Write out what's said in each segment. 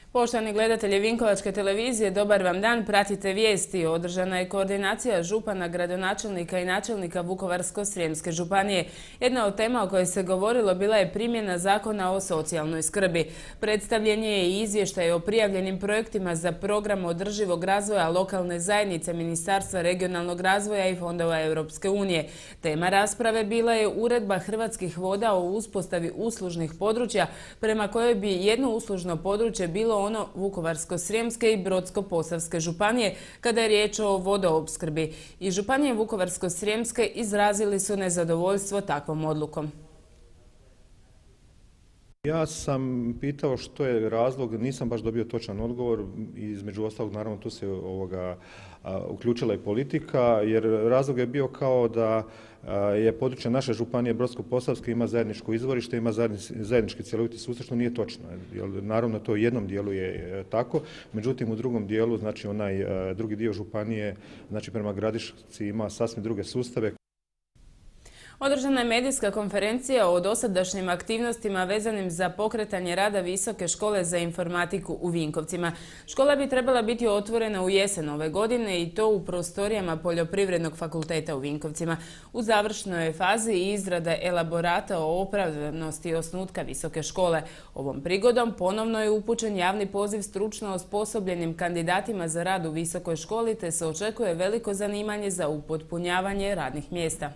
Poštovani gledatelji Vinkovačke televizije, dobar vam dan, pratite vijesti. Održana je koordinacija župana, gradonačelnika i načelnika Vukovarsko-srijemske županije. Jedna od tema o kojoj se govorilo bila je primjena Zakona o socijalnoj skrbi. Predstavljen je i izvještaj o prijavljenim projektima za program održivog razvoja lokalne zajednice Ministarstva regionalnog razvoja i fondova Europske unije. Tema rasprave bila je uredba Hrvatskih voda o uspostavi uslužnih područja, prema kojoj bi jedno uslužno područje bilo ono Vukovarsko-srijemske i Brodsko-posavske županije kada je riječ o vodoopskrbi. I županije Vukovarsko-srijemske izrazili su nezadovoljstvo takvom odlukom. Ja sam pitao što je razlog, nisam baš dobio točan odgovor. Između ostalog, naravno, tu se uključila i politika, jer razlog je bio kao da je područje naše županije Brodsko-posavske ima zajedničko izvorište, ima zajednički cjeloviti sustav, što nije točno. Naravno, to u jednom dijelu je tako, međutim u drugom dijelu, znači onaj drugi dio županije, znači prema Gradišci, ima sasvim druge sustave. Održana je medijska konferencija o dosadašnjim aktivnostima vezanim za pokretanje rada Visoke škole za informatiku u Vinkovcima. Škola bi trebala biti otvorena u jesen ove godine i to u prostorijama Poljoprivrednog fakulteta u Vinkovcima. U završnoj je fazi izrada elaborata o opravdanosti osnutka Visoke škole. Ovom prigodom ponovno je upućen javni poziv stručno osposobljenim kandidatima za rad u Visokoj školi, te se očekuje veliko zanimanje za upotpunjavanje radnih mjesta.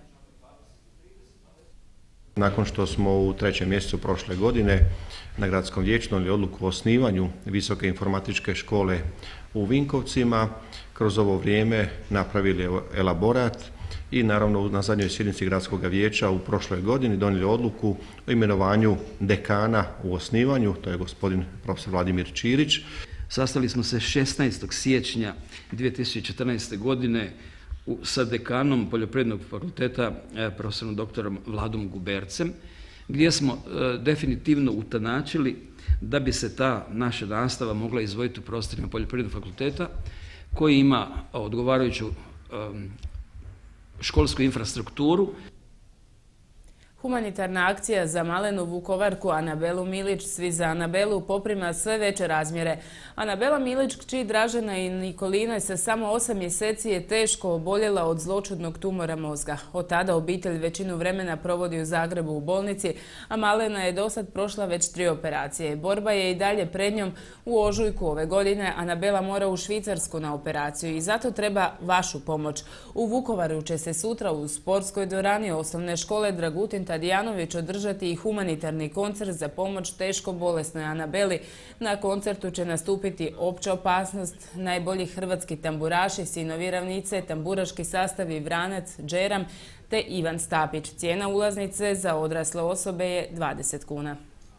Nakon što smo u 3. mjesecu prošle godine na gradskom vijeću donijeli odluku o osnivanju Visoke informatičke škole u Vinkovcima, kroz ovo vrijeme napravili elaborat i naravno na zadnjoj sjednici gradskog vijeća u prošloj godini donijeli odluku o imenovanju dekana u osnivanju, to je gospodin profesor Vladimir Ćirić. Sastali smo se 16. siječnja 2014. godine sa dekanom Poljoprivrednog fakulteta profesorom doktorom Vladom Gubercem, gdje smo definitivno utanačili da bi se ta naša nastava mogla izvoditi u prostorima Poljoprivrednog fakulteta koji ima odgovarajuću školsku infrastrukturu. Humanitarna akcija za malenu Vukovarku Anabelu Milić, Svi za Anabelu, poprima sve veće razmjere. Anabela Milić, kći Dražena i Nikolina, sa samo 8 mjeseci je teško oboljela od zloćudnog tumora mozga. Od tada obitelj većinu vremena provodi u Zagrebu u bolnici, a malena je dosad prošla već 3 operacije. Borba je i dalje pred njom. U ožujku ove godine Anabela mora u Švicarsku na operaciju i zato treba vašu pomoć. U Vukovaru će se sutra u sportskoj dvorani osnovne škole Dragutin Tadijanović održati i humanitarni koncert za pomoć teško bolesnoj Anabeli. Na koncertu će nastupiti Opća opasnost, najbolji hrvatski tamburaši, Sinovi ravnice, tamburaški sastavi Vranac, Džeram te Ivan Stapić. Cijena ulaznice za odrasle osobe je 20 kuna.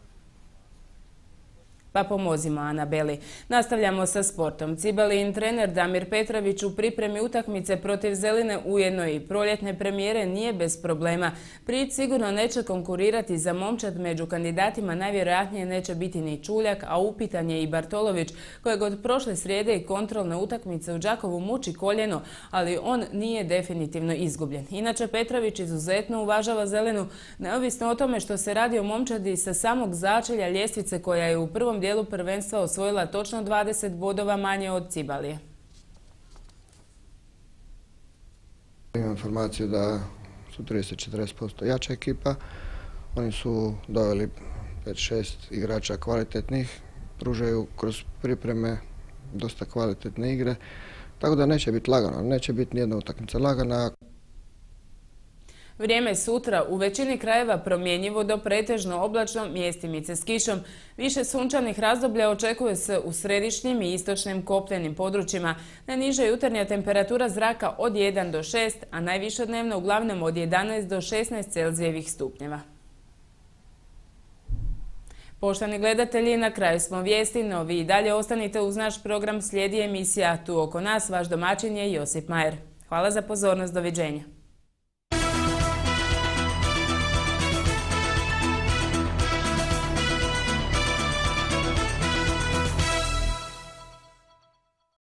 Pa pomozimo Anabeli. Nastavljamo sa sportom. Cibalin trener Damir Petrović u pripremi utakmice protiv Zeline, ujedno i proljetne premijere, nije bez problema. Prić sigurno neće konkurirati za momčad, među kandidatima najvjerojatnije neće biti ni Čuljak, a upitan je i Bartolović, kojeg od prošle srijede i kontrolne utakmice u Đakovu muči koljeno, ali on nije definitivno izgubljen. Inače, Petrović izuzetno uvažava Zelenu, neovisno o tome što se radi o momčadi sa samog začelja ljestvice, koja je u prvom dijelu prvenstva osvojila točno 20 bodova manje od Cibalije. Imam informaciju da su 30-40% jača ekipa. Oni su doveli 5-6 igrača kvalitetnih, pružaju kroz pripreme dosta kvalitetne igre, tako da neće biti lagano, neće biti nijedna utakmica lagana. Vrijeme sutra u većini krajeva promjenjivo do pretežno oblačno, mjestimice s kišom. Više sunčanih razdoblja očekuje se u središnjim i istočnim kopnenim područjima. Najniža jutarnja temperatura zraka od 1 do 6, a najviša dnevna uglavnom od 11 do 16 Celzijevih stupnjeva. Poštovani gledatelji, na kraju smo vijesti, no vi i dalje ostanite uz naš program, slijedi emisija Tu oko nas. Vaš domaćin je Josip Majer. Hvala za pozornost, doviđenja.